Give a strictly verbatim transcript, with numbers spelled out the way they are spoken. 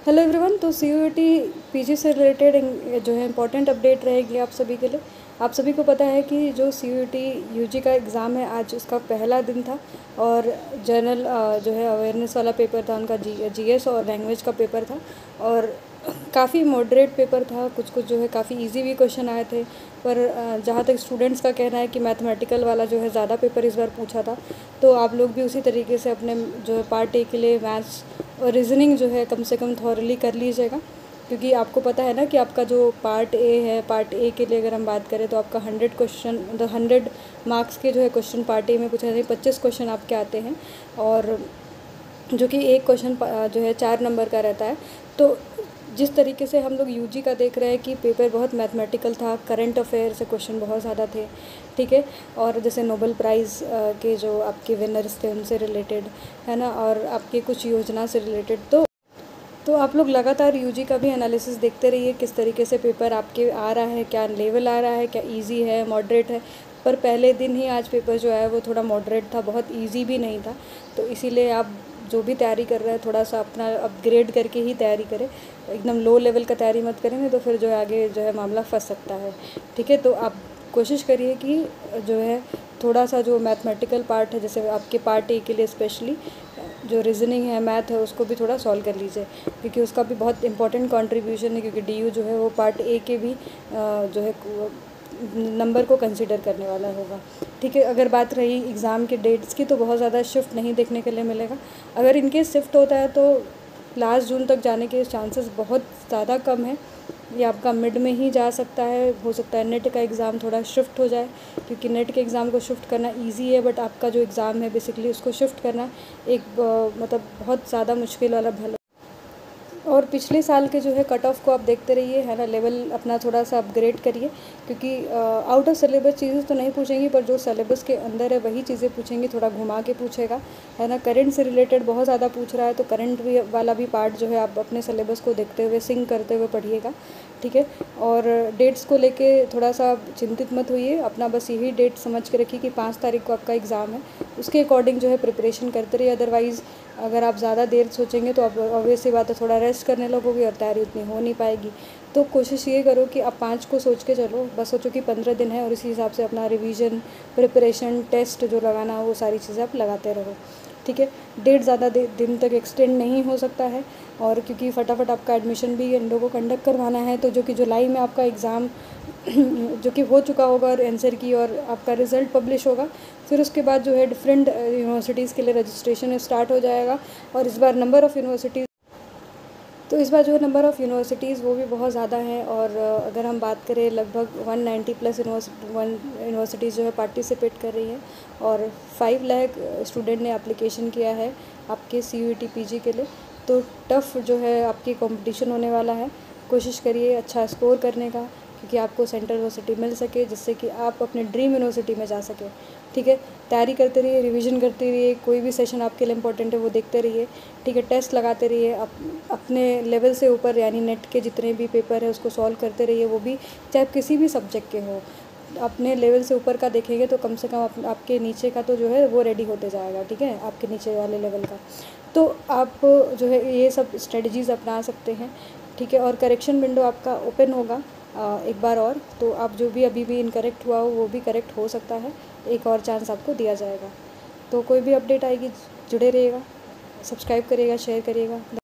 Hello everyone. तो C U E T P G से related जो है इम्पोर्टेंट अपडेट रहेगी आप सभी के लिए। आप सभी को पता है कि जो C U E T U G का एग्ज़ाम है, आज उसका पहला दिन था और जनरल जो है अवेयरनेस वाला पेपर था उनका, जी जी एस और लैंग्वेज का पेपर था और काफ़ी मॉडरेट पेपर था। कुछ कुछ जो है काफ़ी इजी भी क्वेश्चन आए थे, पर जहाँ तक स्टूडेंट्स का कहना है कि मैथमेटिकल वाला जो है ज़्यादा पेपर इस बार पूछा था। तो आप लोग भी उसी तरीके से अपने जो है पार्ट ए के लिए मैथ्स और रीज़निंग जो है कम से कम थॉरली कर लीजिएगा, क्योंकि आपको पता है ना कि आपका जो पार्ट ए है, पार्ट ए के लिए अगर हम बात करें तो आपका हंड्रेड क्वेश्चन मतलब हंड्रेड मार्क्स के जो है क्वेश्चन पार्ट ए में पूछे जाते हैं, पच्चीस क्वेश्चन आपके आते हैं और जो कि एक क्वेश्चन जो है चार नंबर का रहता है। तो जिस तरीके से हम लोग यूजी का देख रहे हैं कि पेपर बहुत मैथमेटिकल था, करंट अफेयर से क्वेश्चन बहुत ज़्यादा थे, ठीक है, और जैसे नोबेल प्राइज़ के जो आपके विनर्स थे उनसे रिलेटेड है ना, और आपके कुछ योजना से रिलेटेड। तो तो आप लोग लगातार यूजी का भी एनालिसिस देखते रहिए, किस तरीके से पेपर आपके आ रहा है, क्या लेवल आ रहा है, क्या इजी है, मॉडरेट है। पर पहले दिन ही आज पेपर जो है वो थोड़ा मॉडरेट था, बहुत इजी भी नहीं था। तो इसीलिए आप जो भी तैयारी कर रहे हैं थोड़ा सा अपना अपग्रेड करके ही तैयारी करें, एकदम लो लेवल का तैयारी मत करें, नहीं तो फिर जो है आगे जो है मामला फंस सकता है, ठीक है। तो आप कोशिश करिए कि जो है थोड़ा सा जो मैथमेटिकल पार्ट है, जैसे आपके पार्ट ए के लिए स्पेशली जो रीज़निंग है, मैथ है, उसको भी थोड़ा सॉल्व कर लीजिए, क्योंकि उसका भी बहुत इंपॉर्टेंट कंट्रीब्यूशन है, क्योंकि डी यू जो है वो पार्ट ए के भी जो है नंबर को कंसिडर करने वाला होगा, ठीक है। अगर बात रही एग्ज़ाम के डेट्स की, तो बहुत ज़्यादा शिफ्ट नहीं देखने के लिए मिलेगा। अगर इनके शिफ्ट होता है तो लास्ट जून तक जाने के चांसेस बहुत ज़्यादा कम है। ये आपका मिड में ही जा सकता है, हो सकता है नेट का एग्ज़ाम थोड़ा शिफ्ट हो जाए, क्योंकि नेट के एग्ज़ाम को शिफ्ट करना इजी है, बट आपका जो एग्ज़ाम है बेसिकली उसको शिफ्ट करना एक मतलब बहुत ज़्यादा मुश्किल वाला भला। और पिछले साल के जो है कट ऑफ को आप देखते रहिए, है ना, लेवल अपना थोड़ा सा अपग्रेड करिए, क्योंकि आउट ऑफ सिलेबस चीज़ें तो नहीं पूछेंगी, पर जो सिलेबस के अंदर है वही चीज़ें पूछेंगी, थोड़ा घुमा के पूछेगा, है ना। करंट से रिलेटेड बहुत ज़्यादा पूछ रहा है, तो करंट भी वाला भी पार्ट जो है आप अपने सिलेबस को देखते हुए सिंक करते हुए पढ़िएगा, ठीक है। और डेट्स को लेके थोड़ा सा चिंतित मत होइए, अपना बस यही डेट समझ के रखिए कि पाँच तारीख को आपका एग्ज़ाम है, उसके अकॉर्डिंग जो है प्रिपरेशन करते रहिए। अदरवाइज़ अगर आप ज़्यादा देर सोचेंगे तो आप ऑब्वियस सी बात है थोड़ा रेस्ट करने लगोगे और तैयारी उतनी हो नहीं पाएगी। तो कोशिश ये करो कि आप पाँच को सोच के चलो, बस सोचो कि पंद्रह दिन है और इसी हिसाब से अपना रिवीजन, प्रिपरेशन, टेस्ट जो लगाना हो वो सारी चीज़ें आप लगाते रहो, ठीक है। डेट ज़्यादा दिन तक एक्सटेंड नहीं हो सकता है, और क्योंकि फटाफट आपका एडमिशन भी इन लोगों को कंडक्ट करवाना है, तो जो कि जुलाई में आपका एग्ज़ाम जो कि हो चुका होगा और आंसर की और आपका रिज़ल्ट पब्लिश होगा, फिर उसके बाद जो है डिफरेंट यूनिवर्सिटीज़ के लिए रजिस्ट्रेशन स्टार्ट हो जाएगा। और इस बार नंबर ऑफ़ यूनिवर्सिटीज़ तो इस बार जो है नंबर ऑफ़ यूनिवर्सिटीज़ वो भी बहुत ज़्यादा हैं, और अगर हम बात करें लगभग एक सौ नब्बे प्लस यूनिवर्सिटी वन यूनिवर्सिटीज़ जो है पार्टिसिपेट कर रही हैं, और फाइव लाख स्टूडेंट ने एप्लीकेशन किया है आपके C U E T P G के लिए। तो टफ़ जो है आपकी कंपटीशन होने वाला है। कोशिश करिए अच्छा स्कोर करने का, क्योंकि आपको सेंट्रल यूनिवर्सिटी मिल सके, जिससे कि आप अपने ड्रीम यूनिवर्सिटी में जा सकें, ठीक है। तैयारी करते रहिए, रिवीजन करते रहिए, कोई भी सेशन आपके लिए इंपॉर्टेंट है वो देखते रहिए, ठीक है। टेस्ट लगाते रहिए, आप अपने लेवल से ऊपर यानी नेट के जितने भी पेपर है उसको सॉल्व करते रहिए, वो भी चाहे किसी भी सब्जेक्ट के हो। अपने लेवल से ऊपर का देखेंगे तो कम से कम आप, आपके नीचे का तो जो है वो रेडी होते जाएगा, ठीक है, आपके नीचे वाले लेवल का। तो आप जो है ये सब स्ट्रेटजीज़ अपना सकते हैं, ठीक है। और करेक्शन विंडो आपका ओपन होगा एक बार और, तो आप जो भी अभी भी इनकरेक्ट हुआ हो वो भी करेक्ट हो सकता है, एक और चांस आपको दिया जाएगा। तो कोई भी अपडेट आएगी जुड़े रहिएगा, सब्सक्राइब करिएगा, शेयर करिएगा।